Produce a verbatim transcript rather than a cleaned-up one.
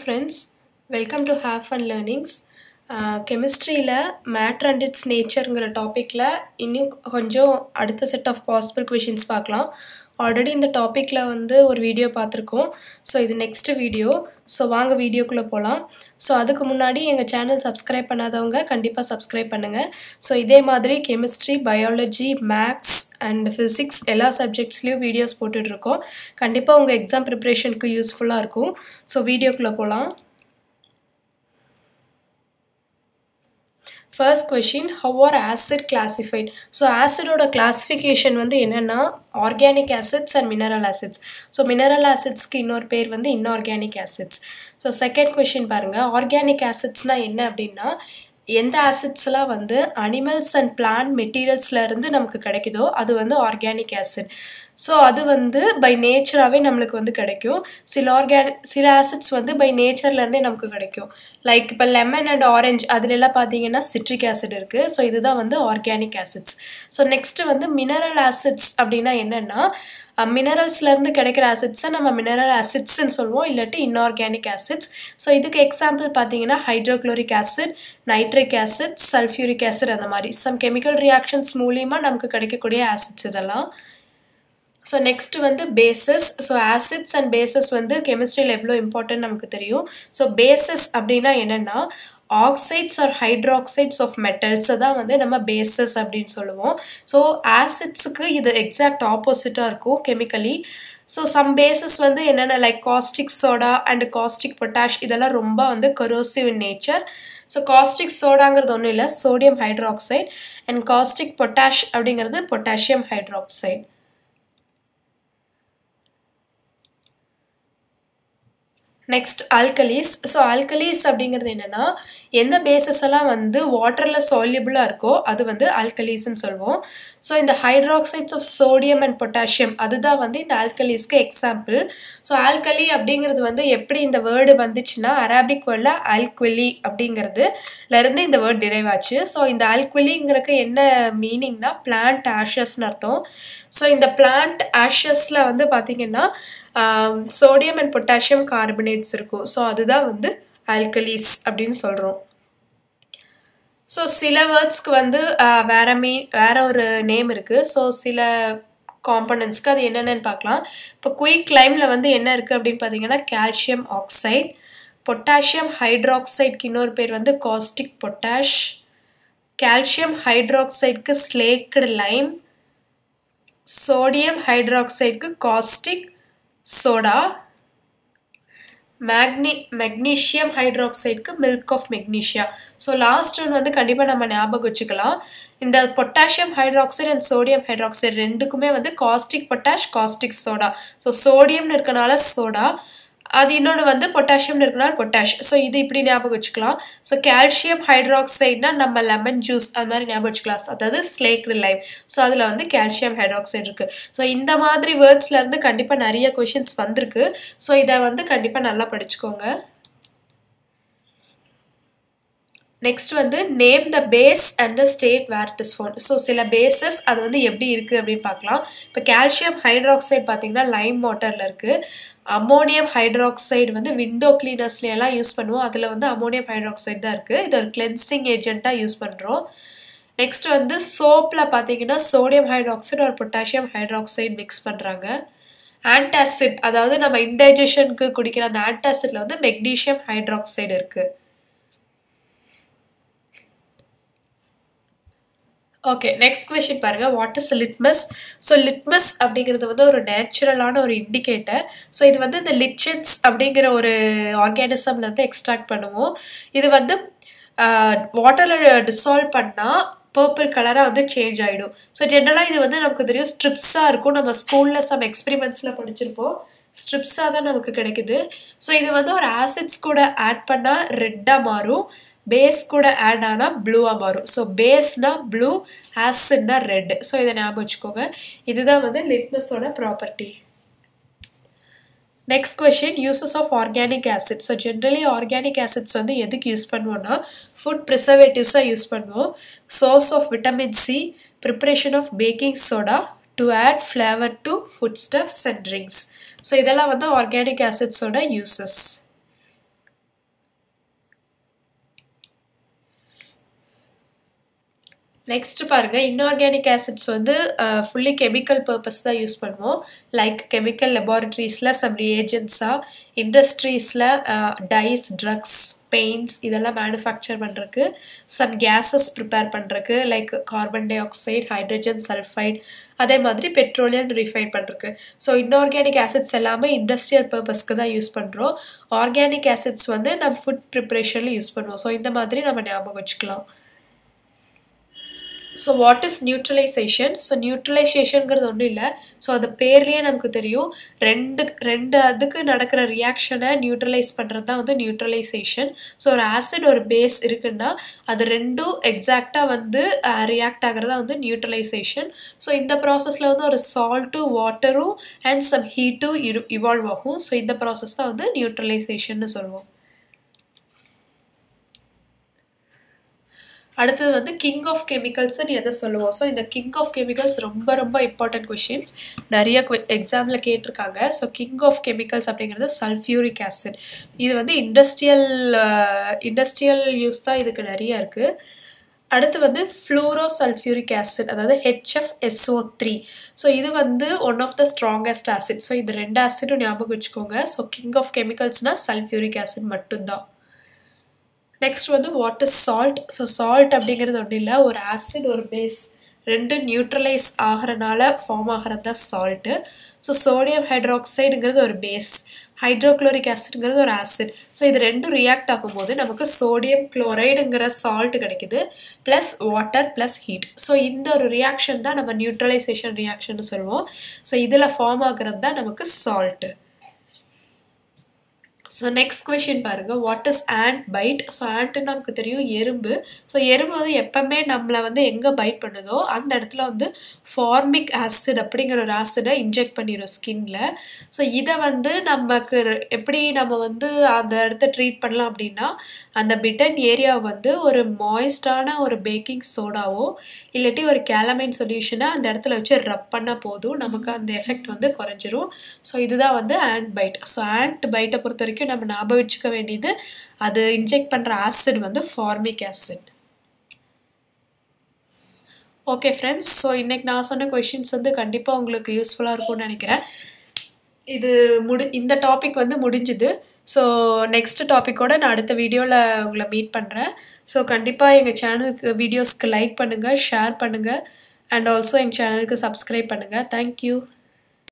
friends, welcome to Have Fun Learnings. கெமிஸ்ட்ரியில் matter and it's நேச்சருங்கிற டாப்பிக்கில் இன்னும் கொஞ்சம் அடுத்த செட் ஆஃப் பாசிபிள் கொஷின்ஸ் பார்க்கலாம். ஆல்ரெடி இந்த டாப்பிக்கில் வந்து ஒரு வீடியோ பார்த்துருக்கோம். ஸோ இது நெக்ஸ்ட்டு வீடியோ. ஸோ வாங்க வீடியோக்குள்ளே போகலாம். ஸோ அதுக்கு முன்னாடி எங்கள் சேனல் சப்ஸ்கிரைப் பண்ணாதவங்க கண்டிப்பாக சப்ஸ்கிரைப் பண்ணுங்கள். ஸோ இதே மாதிரி chemistry, biology, maths and physics எல்லா சப்ஜெக்ட்ஸ்லேயும் வீடியோஸ் போட்டுட்ருக்கோம். கண்டிப்பாக உங்கள் எக்ஸாம் ப்ரிப்ரேஷனுக்கு யூஸ்ஃபுல்லாக இருக்கும். ஸோ வீடியோக்குள்ளே போகலாம். First question, how are acid classified? So acid oda classification வந்து என்னன்னா organic acids and mineral acids. So mineral acids க்கு இன்னொரு பேர் வந்து inorganic acids. So second question பாருங்க, organic acids னா என்ன அப்படின்னா எந்த acidsலாம் வந்து animals and plant materialsல இருந்து நமக்கு கிடைக்குதோ அது வந்து organic acid. ஸோ அது வந்து பை நேச்சராகவே நம்மளுக்கு வந்து கிடைக்கும். சில ஆர்கானிக் சில ஆசிட்ஸ் வந்து பை நேச்சர்லேருந்தே நமக்கு கிடைக்கும். லைக் இப்போ லெமன் அண்ட் ஆரஞ்ச் அதுலெல்லாம் பார்த்தீங்கன்னா சிட்ரிக் ஆசிட் இருக்குது. ஸோ இதுதான் வந்து ஆர்கானிக் ஆசிட்ஸ். ஸோ நெக்ஸ்ட்டு வந்து மினரல் ஆசிட்ஸ் அப்படின்னா என்னென்னா மினரல்ஸ்லேருந்து கிடைக்கிற ஆசிட்ஸை நம்ம மினரல் ஆசிட்ஸ்ன்னு சொல்லுவோம், இல்லாட்டி இன்ஆர்கானிக் ஆசிட்ஸ். ஸோ இதுக்கு எக்ஸாம்பிள் பார்த்தீங்கன்னா hydrochloric acid, nitric acid, sulphuric acid அந்த மாதிரி சம் கெமிக்கல் ரியாக்ஷன்ஸ் மூலியமாக நமக்கு கிடைக்கக்கூடிய ஆசிட்ஸ் இதெல்லாம். ஸோ நெக்ஸ்ட் வந்து bases. So acids and bases வந்து கெமிஸ்ட்ரியில் எவ்வளோ இம்பார்ட்டன்ட் நமக்கு தெரியும். ஸோ பேசஸ் அப்படின்னா என்னென்னா ஆக்சைட்ஸ் ஆர் ஹைட்ராக்சைட்ஸ் ஆஃப் மெட்டல்ஸை தான் வந்து நம்ம பேசஸ் அப்படின்னு சொல்லுவோம். ஸோ ஆசிட்ஸுக்கு இது எக்ஸாக்ட் ஆப்போசிட்டாக இருக்கும் கெமிக்கலி. ஸோ சம் பேசஸ் வந்து என்னென்ன like caustic soda and caustic potash இதெல்லாம் ரொம்ப வந்து corrosive in nature. So caustic சோடாங்கிறது ஒன்றும் இல்லை, sodium hydroxide, and caustic potash அப்படிங்கிறது potassium hydroxide. Next alkalis. So alkalis அப்படிங்கிறது என்னென்னா எந்த பேசஸ் எல்லாம் வந்து வாட்டரில் சால்யூபிளாக இருக்கோ அது வந்து ஆல்கலீஸ்ன்னு சொல்லுவோம். ஸோ இந்த hydroxides of sodium and potassium அதுதான் வந்து இந்த ஆல்கலீஸ்க்கு எக்ஸாம்பிள். ஸோ ஆல்கலி அப்படிங்கிறது வந்து எப்படி இந்த வேர்டு வந்துச்சுன்னா அரபிக் வேர்டில் ஆல்குவலி அப்படிங்கிறதுலேருந்து இந்த வேர்ட் டிரைவ் ஆச்சு. ஸோ இந்த ஆல்குவலிங்கிறதுக்கு என்ன மீனிங்னா பிளான்ட் ஆஷஸ்ன்னு அர்த்தம். ஸோ இந்த பிளான்ட் ஆஷஸில் வந்து பார்த்திங்கன்னா சோடியம் அண்ட் பொட்டாசியம் கார்பனேட்ஸ் இருக்கும். ஸோ அதுதான் வந்து ஆல்கலீஸ் அப்படின்னு சொல்கிறோம். ஸோ சில வேர்ட்ஸ்க்கு வந்து வேற மீ வேற ஒரு நேம் இருக்குது. ஸோ சில காம்பனன்ட்ஸ்க்கு அது என்னென்னு பார்க்கலாம். இப்போ குயிக் லைமில் வந்து என்ன இருக்குது அப்படின்னு பார்த்தீங்கன்னா கால்சியம் ஆக்சைடு, பொட்டாசியம் ஹைட்ராக்சைடுக்கு இன்னொரு பேர் வந்து காஸ்டிக் பொட்டாஷ், கால்சியம் ஹைட்ராக்சைடுக்கு ஸ்லேக்டு லைம், சோடியம் ஹைட்ராக்சைடுக்கு காஸ்டிக் சோடா, மேக்னி மெக்னீஷியம் ஹைட்ராக்சைடுக்கு milk of magnesia. So last one வந்து கண்டிப்பாக நம்ம ஞாபகம் வச்சுக்கலாம். இந்த potassium hydroxide and sodium hydroxide ரெண்டுக்குமே வந்து caustic potash, caustic soda. So சோடியம்னு இருக்கனால சோடா, அது இன்னொன்று வந்து பொட்டாசியம்னு இருக்கனால பொட்டாஷ். ஸோ இது இப்படி ஞாபகம் வச்சுக்கலாம். ஸோ கால்சியம் ஹைட்ராக்சைட்னா நம்ம லெமன் ஜூஸ் அது மாதிரி ஞாபகம் வச்சுக்கலாம், அதாவது ஸ்லேக்டு லைம். ஸோ அதில் வந்து கால்சியம் ஹைட்ராக்சைடு இருக்குது. ஸோ இந்த மாதிரி வேர்ட்ஸ்லேருந்து கண்டிப்பாக நிறைய கொஷின்ஸ் வந்திருக்கு. ஸோ இதை வந்து கண்டிப்பாக நல்லா படிச்சுக்கோங்க. நெக்ஸ்ட் வந்து name the base and the state where it is found. So சில பேசஸ் அது வந்து எப்படி இருக்குது அப்படின்னு பார்க்கலாம். இப்போ கால்சியம் ஹைட்ராக்சைடு பார்த்தீங்கன்னா லைம் வாட்டரில் இருக்குது. அமோனியம் ஹைட்ராக்சைடு வந்து விண்டோ கிளீனர்ஸ்லாம் யூஸ் பண்ணுவோம், அதில் வந்து அமோனியம் ஹைட்ராக்சைடு தான் இருக்குது. இது ஒரு கிளென்சிங் ஏஜென்ட்டாக யூஸ் பண்ணுறோம். நெக்ஸ்ட் வந்து சோப்பில் பார்த்தீங்கன்னா சோடியம் ஹைட்ராக்சைடு ஒரு பொட்டாசியம் ஹைட்ராக்சைடு மிக்ஸ் பண்ணுறாங்க. ஆன்டாசிட் அதாவது நம்ம இன்டைஜஷனுக்கு குடிக்கிற அந்த ஆன்டாசிட்ல வந்து மெக்னீஷியம் ஹைட்ராக்சைடு இருக்குது. ஓகே, நெக்ஸ்ட் கொஸ்டின் பாருங்க, what is litmus? So litmus அப்படிங்கிறது வந்து ஒரு நேச்சுரலான ஒரு இண்டிகேட்டர். ஸோ இது வந்து இந்த லிச்சன்ஸ் அப்படிங்கிற ஒரு ஆர்கானிசம்ல இருந்து எக்ஸ்ட்ராக்ட் பண்ணுவோம். இது வந்து வாட்டரில் டிசால்வ் பண்ணால் பர்பிள் கலராக வந்து சேஞ்ச் ஆகிடும். ஸோ ஜென்ரலாக இது வந்து நமக்கு தெரியும் ஸ்ட்ரிப்ஸாக இருக்கும். நம்ம ஸ்கூலில் சம் எக்ஸ்பெரிமெண்ட்ஸில் படிச்சிருப்போம், ஸ்ட்ரிப்ஸாக தான் நமக்கு கிடைக்குது. ஸோ இது வந்து ஒரு ஆசிட்ஸ் கூட ஆட் பண்ணால் ரெட்டாக மாறும், பேஸ் கூட ஆட் ஆனால் ப்ளூவாக மாறும். ஸோ பேஸ்னா ப்ளூ, ஆசிட்னா ரெட். ஸோ இதை ஞாபகம் வச்சுக்கோங்க. இதுதான் வந்து லிட்மஸோட property. Next question, uses of organic acid. So generally organic acids வந்து எதுக்கு யூஸ் பண்ணுவோம்னா ஃபுட் ப்ரிசர்வேட்டிவ்ஸாக யூஸ் பண்ணுவோம். Source of vitamin C, preparation of baking soda, to add flavour to food stuffs and drinks. So இதெல்லாம் வந்து organic ஆசிட்ஸோட uses. Next பாருங்க inorganic acids வந்து ஃபுல்லி கெமிக்கல் பர்பஸ் தான் யூஸ் பண்ணுவோம் லைக் கெமிக்கல் லெபார்ட்ரிஸில் சம் ரியேஜென்ட்ஸாக இண்டஸ்ட்ரீஸில் டைஸ் ட்ரக்ஸ் பெயிண்ட்ஸ் இதெல்லாம் மேனுஃபேக்சர் பண்ணுறதுக்கு சம் கேஸஸ் ப்ரிப்பேர் பண்ணுறதுக்கு like carbon dioxide hydrogen sulphide அதே மாதிரி பெட்ரோலியம் ரீஃபைன் பண்ணுறதுக்கு ஸோ இன்ஆர்கானிக் ஆசிட்ஸ் எல்லாமே இண்டஸ்ட்ரியல் பர்பஸ்க்கு தான் யூஸ் பண்ணுறோம் ஆர்கானிக் ஆசிட்ஸ் வந்து நம்ம ஃபுட் ப்ரிப்ரேஷனில் யூஸ் பண்ணுவோம் ஸோ இந்த மாதிரி நம்ம ஞாபகம் வச்சுக்கலாம் so what is neutralisation so நியூட்ரலைசேஷனுங்கிறது ஒன்றும் இல்லை ஸோ அது பேர்லேயே நமக்கு தெரியும் ரெண்டு ரெண்டு அதுக்கு நடக்கிற ரியாக்ஷனை நியூட்ரலைஸ் பண்ணுறது தான் வந்து நியூட்ரலைசேஷன் ஸோ ஒரு ஆசிட் ஒரு பேஸ் இருக்குன்னா அது ரெண்டும் எக்ஸாக்டாக வந்து ரியாக்ட் ஆகிறதா வந்து நியூட்ரலைசேஷன் ஸோ இந்த ப்ராசஸில் வந்து ஒரு சால்ட்டும் வாட்டரும் அண்ட் சம் ஹீட்டும் இரு இவால்வ் ஆகும் ஸோ இந்த ப்ராசஸ் தான் வந்து நியூட்ரலைசேஷன்னு சொல்லுவோம் அடுத்தது வந்து கிங் ஆஃப் கெமிக்கல்ஸ்ன்னு எதை சொல்லுவோம் ஸோ இந்த கிங் ஆஃப் கெமிக்கல்ஸ் ரொம்ப ரொம்ப இம்பார்ட்டன்ட் கொஷின்ஸ் நிறைய எக்ஸாமில் கேட்டிருக்காங்க ஸோ கிங் ஆஃப் கெமிக்கல்ஸ் அப்படிங்கிறது சல்ஃபியூரிக் ஆசிட் இது வந்து இண்டஸ்ட்ரியல் இண்டஸ்ட்ரியல் யூஸ் தான் இதுக்கு நிறைய இருக்குது அடுத்து வந்து ஃப்ளூரோ சல்ஃபியூரிக் ஆசிட் அதாவது ஹெச்எஃப்எஸ்ஓ த்ரீ ஸோ இது வந்து one of the strongest acid so இது ரெண்டு ஆசிடும் ஞாபகம் வச்சுக்கோங்க ஸோ கிங் ஆஃப் கெமிக்கல்ஸ்னால் சல்ஃபியூரிக் ஆசிட் மட்டும்தான் நெக்ஸ்ட் வந்து what is salt so salt அப்படிங்கிறது ஒன்றும் இல்லை ஒரு ஆசிட் ஒரு பேஸ் ரெண்டு நியூட்ரலைஸ் ஆகிறனால ஃபார்ம் ஆகிறது தான் சால்ட்டு ஸோ சோடியம் ஹைட்ராக்சைடுங்கிறது ஒரு பேஸ் ஹைட்ரோக்ளோரிக் ஆசிட்ங்கிறது ஒரு ஆசிட் ஸோ இது ரெண்டும் ரியாக்ட் ஆகும்போது நமக்கு சோடியம் குளோரைடுங்கிற சால்ட் கிடைக்குது plus water plus heat so இந்த ஒரு ரியாக்ஷன் தான் நம்ம நியூட்ரலைசேஷன் ரியாக்ஷன் சொல்லுவோம் ஸோ இதில் ஃபார்ம் ஆகிறது தான் நமக்கு சால்ட்டு ஸோ நெக்ஸ்ட் கொஷின் பாருங்கள் what is ant bite so ஆண்ட்டுன்னு நமக்கு தெரியும் எறும்பு ஸோ எறும்பு வந்து எப்போவுமே நம்மளை வந்து எங்கே பைட் பண்ணுதோ அந்த இடத்துல வந்து ஃபார்மிக் ஆசிட் அப்படிங்கிற ஒரு ஆசிடை இன்ஜெக்ட் பண்ணிடும் ஸ்கின்ல ஸோ இதை வந்து நமக்கு எப்படி நம்ம வந்து அந்த இடத்த ட்ரீட் பண்ணலாம் அப்படின்னா அந்த பிட்டன் ஏரியாவை வந்து ஒரு மாய்ஸ்டான ஒரு பேக்கிங் சோடாவோ இல்லாட்டி ஒரு கேலமைன் சொல்யூஷனை அந்த இடத்துல வச்சு ரப் பண்ணால் போதும் நமக்கு அந்த எஃபெக்ட் வந்து குறைஞ்சிரும் ஸோ இதுதான் வந்து ஆண்ட் பைட் ஸோ ஆண்ட் பைட்டை பொறுத்த வரைக்கும் நம்ம ஞாபகம் வச்சுக்க வேண்டியது அது இன்ஜெக்ட் பண்ணுற ஆசிட் வந்து formic acid okay friends so இன்றைக்கி நான் சொன்ன கொஷின்ஸ் வந்து கண்டிப்பாக உங்களுக்கு யூஸ்ஃபுல்லாக இருக்கும்னு நினைக்கிறேன் இது முடி இந்த டாபிக் வந்து முடிஞ்சுது ஸோ நெக்ஸ்ட் டாப்பிக்கோடு நான் அடுத்த வீடியோவில் உங்களை மீட் பண்ணுறேன் ஸோ கண்டிப்பாக எங்கள் சேனலுக்கு வீடியோஸ்க்கு லைக் பண்ணுங்கள் ஷேர் பண்ணுங்கள் அண்ட் ஆல்சோ எங்கள் சேனலுக்கு சப்ஸ்கிரைப் பண்ணுங்கள் தேங்க்யூ